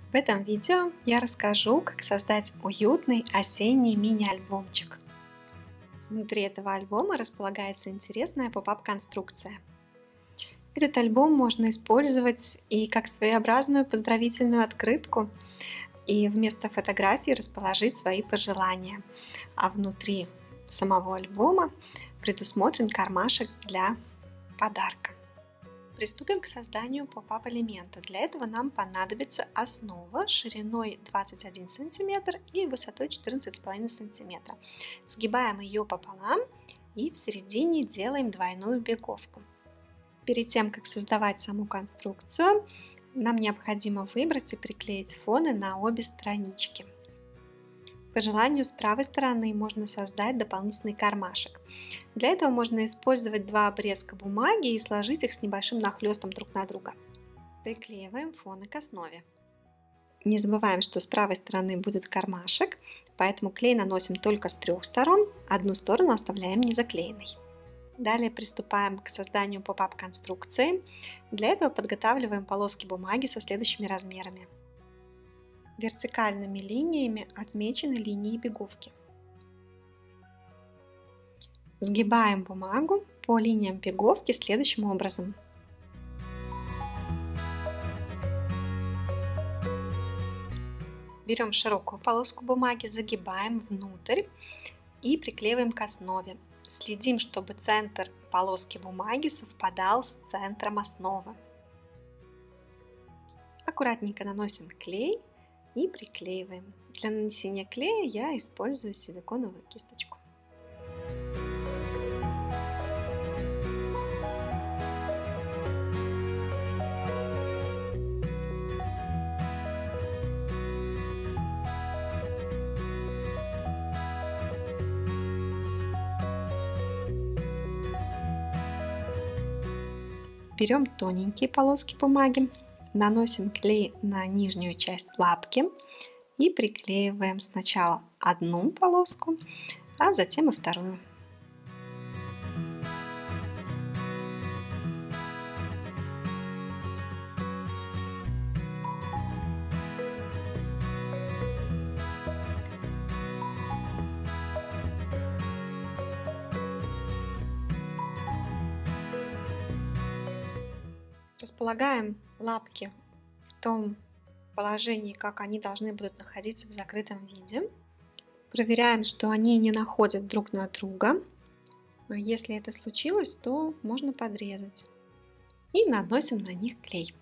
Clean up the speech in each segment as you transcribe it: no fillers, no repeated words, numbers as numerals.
В этом видео я расскажу, как создать уютный осенний мини-альбомчик. Внутри этого альбома располагается интересная поп-ап-конструкция. Этот альбом можно использовать и как своеобразную поздравительную открытку, и вместо фотографий расположить свои пожелания. А внутри самого альбома предусмотрен кармашек для подарка. Приступим к созданию поп-ап элемента. Для этого нам понадобится основа шириной 21 см и высотой 14,5 см. Сгибаем ее пополам и в середине делаем двойную беговку. Перед тем, как создавать саму конструкцию, нам необходимо выбрать и приклеить фоны на обе странички. По желанию, с правой стороны можно создать дополнительный кармашек. Для этого можно использовать два обрезка бумаги и сложить их с небольшим нахлестом друг на друга. Приклеиваем фоны к основе. Не забываем, что с правой стороны будет кармашек, поэтому клей наносим только с трех сторон, одну сторону оставляем незаклеенной. Далее приступаем к созданию поп-ап конструкции. Для этого подготавливаем полоски бумаги со следующими размерами. Вертикальными линиями отмечены линии беговки. Сгибаем бумагу по линиям беговки следующим образом. Берем широкую полоску бумаги, загибаем внутрь и приклеиваем к основе. Следим, чтобы центр полоски бумаги совпадал с центром основы. Аккуратненько наносим клей и приклеиваем. Для нанесения клея я использую силиконовую кисточку. Берем тоненькие полоски бумаги, наносим клей на нижнюю часть лапки и приклеиваем сначала одну полоску, а затем и вторую. Располагаем лапки в том положении, как они должны будут находиться в закрытом виде. Проверяем, что они не находят друг на друга. Если это случилось, то можно подрезать. И наносим на них клей.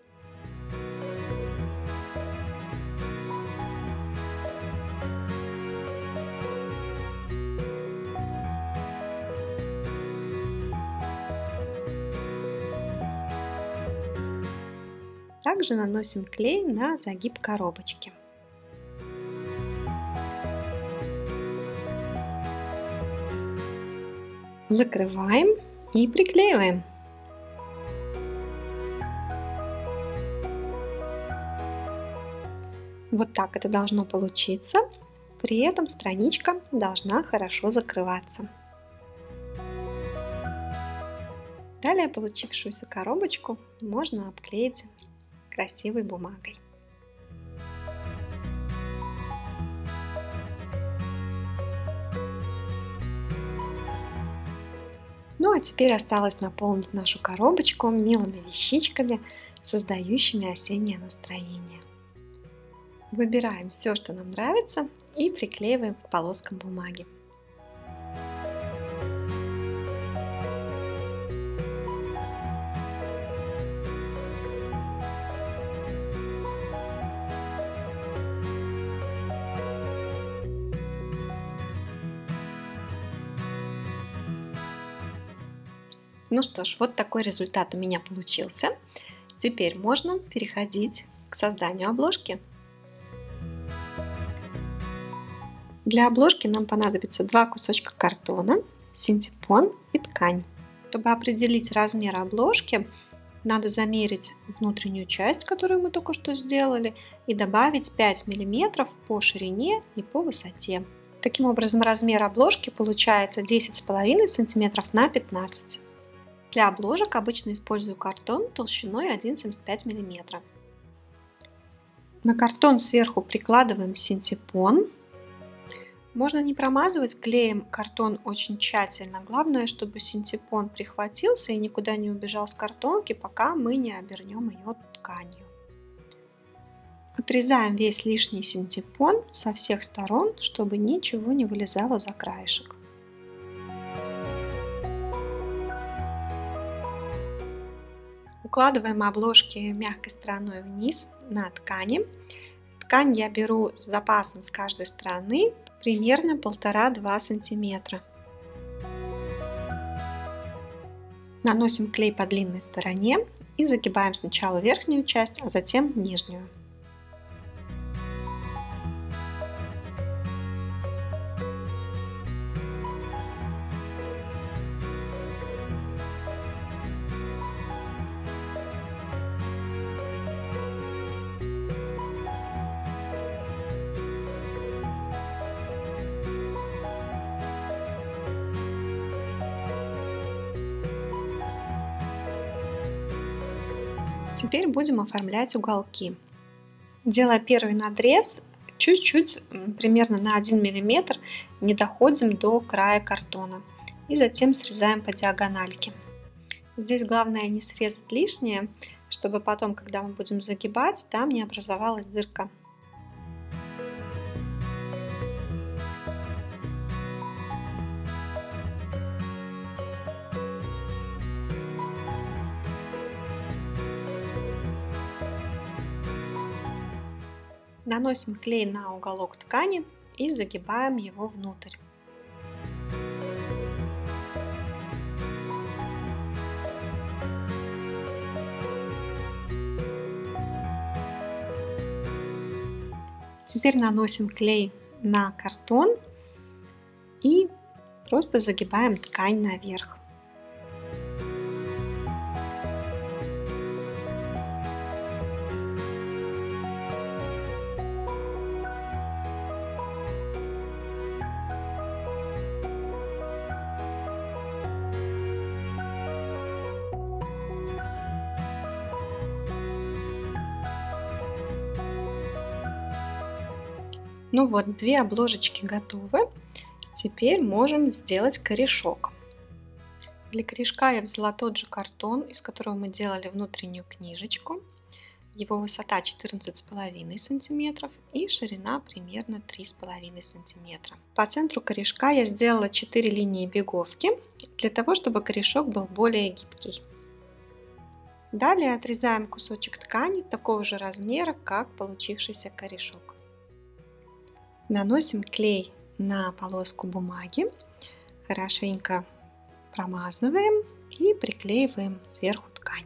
Также наносим клей на загиб коробочки. Закрываем и приклеиваем. Вот так это должно получиться. При этом страничка должна хорошо закрываться. Далее получившуюся коробочку можно обклеить красивой бумагой. Ну а теперь осталось наполнить нашу коробочку милыми вещичками, создающими осеннее настроение. Выбираем все, что нам нравится, и приклеиваем к полоскам бумаги. Ну что ж, вот такой результат у меня получился. Теперь можно переходить к созданию обложки. Для обложки нам понадобится два кусочка картона, синтепон и ткань. Чтобы определить размер обложки, надо замерить внутреннюю часть, которую мы только что сделали, и добавить 5 мм по ширине и по высоте. Таким образом, размер обложки получается 10,5 см на 15 см. Для обложек обычно использую картон толщиной 1,75 мм. На картон сверху прикладываем синтепон. Можно не промазывать клеем картон очень тщательно. Главное, чтобы синтепон прихватился и никуда не убежал с картонки, пока мы не обернем ее тканью. Отрезаем весь лишний синтепон со всех сторон, чтобы ничего не вылезало за краешек. Укладываем обложки мягкой стороной вниз на ткани. Ткань я беру с запасом с каждой стороны примерно 1,5-2 см. Наносим клей по длинной стороне и загибаем сначала верхнюю часть, а затем нижнюю. Теперь будем оформлять уголки. Делая первый надрез, чуть-чуть, примерно на 1 мм, не доходим до края картона. И затем срезаем по диагональке. Здесь главное не срезать лишнее, чтобы потом, когда мы будем загибать, там не образовалась дырка. Наносим клей на уголок ткани и загибаем его внутрь. Теперь наносим клей на картон и просто загибаем ткань наверх. Ну вот, 2 обложечки готовы. Теперь можем сделать корешок. Для корешка я взяла тот же картон, из которого мы делали внутреннюю книжечку. Его высота 14,5 см и ширина примерно 3,5 см. По центру корешка я сделала 4 линии беговки, для того, чтобы корешок был более гибкий. Далее отрезаем кусочек ткани такого же размера, как получившийся корешок. Наносим клей на полоску бумаги, хорошенько промазываем и приклеиваем сверху ткань.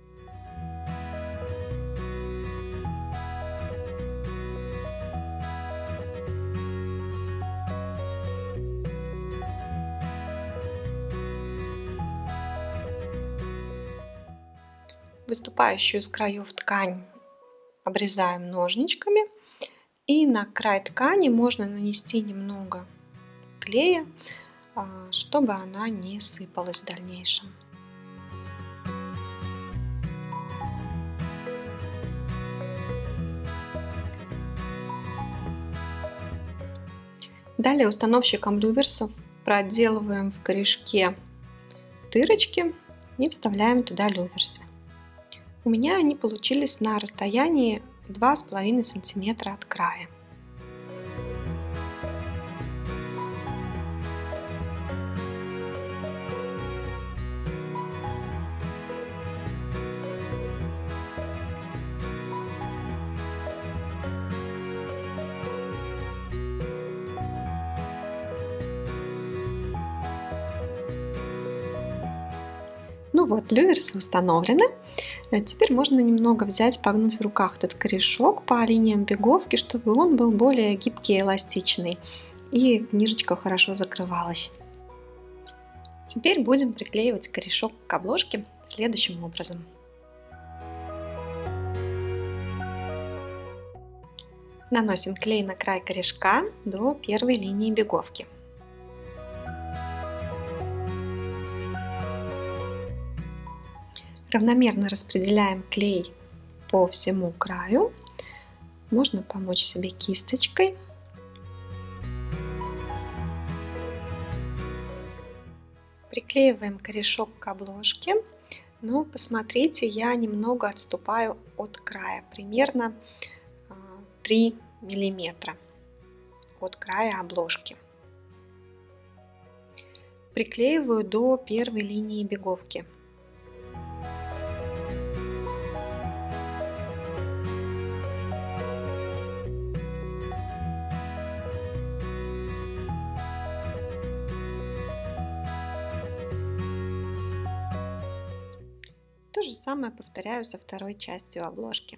Выступающую с краев ткань обрезаем ножничками. И на край ткани можно нанести немного клея, чтобы она не сыпалась в дальнейшем. Далее установщиком люверсов проделываем в корешке дырочки и вставляем туда люверсы. У меня они получились на расстоянии 2,5 см от края. Ну вот, люверсы установлены. Теперь можно немного взять, погнуть в руках этот корешок по линиям беговки, чтобы он был более гибкий и эластичный, и книжечка хорошо закрывалась. Теперь будем приклеивать корешок к обложке следующим образом. Наносим клей на край корешка до первой линии беговки. Равномерно распределяем клей по всему краю Можно помочь себе кисточкой. Приклеиваем корешок к обложке, но посмотрите, я немного отступаю от края, примерно 3 миллиметра от края обложки. Приклеиваю до первой линии беговки. То же самое повторяю со второй частью обложки.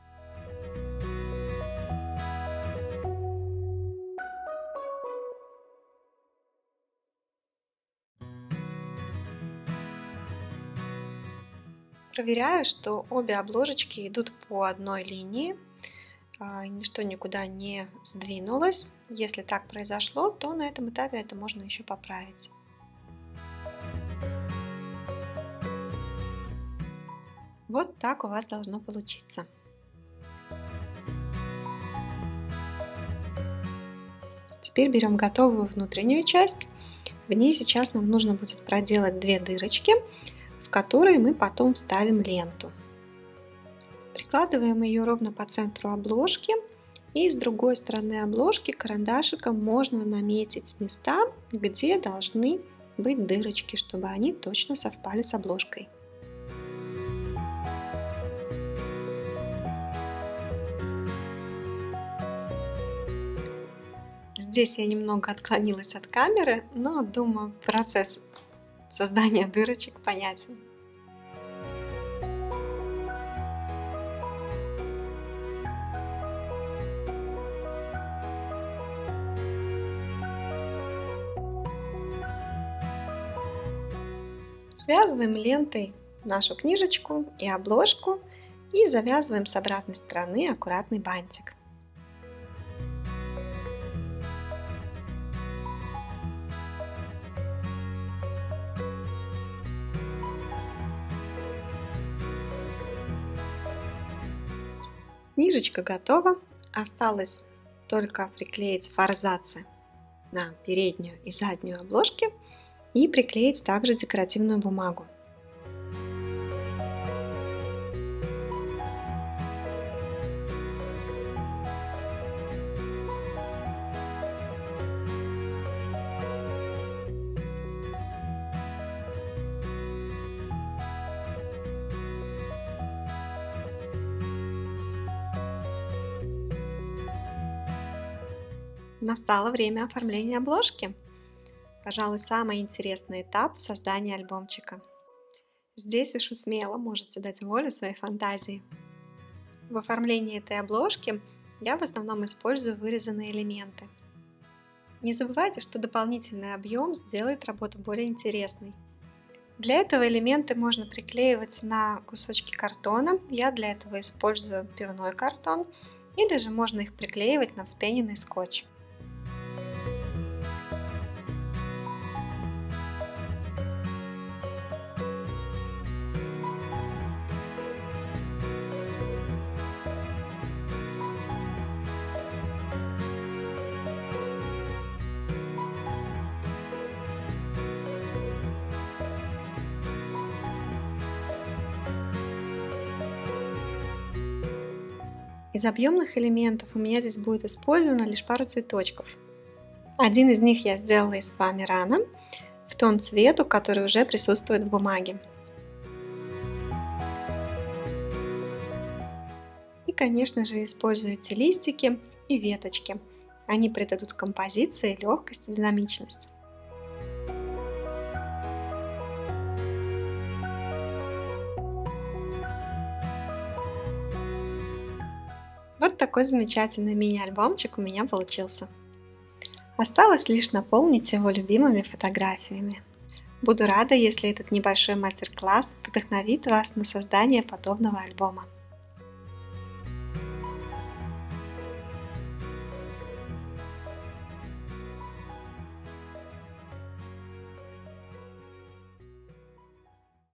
Проверяю, что обе обложечки идут по одной линии, ничто никуда не сдвинулось. Если так произошло, то на этом этапе это можно еще поправить. Вот так у вас должно получиться. Теперь берем готовую внутреннюю часть. В ней сейчас нам нужно будет проделать 2 дырочки, в которые мы потом вставим ленту. Прикладываем ее ровно по центру обложки, и с другой стороны обложки карандашиком можно наметить места, где должны быть дырочки, чтобы они точно совпали с обложкой. Здесь я немного отклонилась от камеры, но думаю, процесс создания дырочек понятен. Связываем лентой нашу книжечку и обложку и завязываем с обратной стороны аккуратный бантик. Книжечка готова. Осталось только приклеить форзацы на переднюю и заднюю обложки и приклеить также декоративную бумагу. Настало время оформления обложки. Пожалуй, самый интересный этап создания альбомчика. Здесь уж смело можете дать волю своей фантазии. В оформлении этой обложки я в основном использую вырезанные элементы. Не забывайте, что дополнительный объем сделает работу более интересной. Для этого элементы можно приклеивать на кусочки картона. Я для этого использую пивной картон, или же можно их приклеивать на вспененный скотч. Из объемных элементов у меня здесь будет использовано лишь пару цветочков. Один из них я сделала из фоамирана в тон цвету, который уже присутствует в бумаге. И, конечно же, используйте листики и веточки. Они придадут композиции легкость и динамичность. Вот такой замечательный мини-альбомчик у меня получился. Осталось лишь наполнить его любимыми фотографиями. Буду рада, если этот небольшой мастер-класс вдохновит вас на создание подобного альбома.